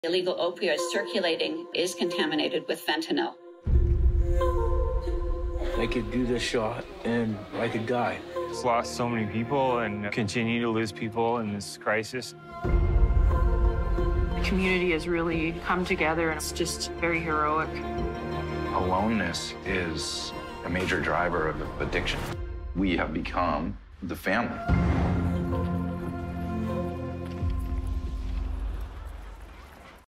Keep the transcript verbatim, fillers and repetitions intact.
Illegal opioids circulating is contaminated with fentanyl. I could do this shot and I could die. It's lost so many people and continue to lose people in this crisis. The community has really come together and it's just very heroic. Aloneness is a major driver of addiction. We have become the family.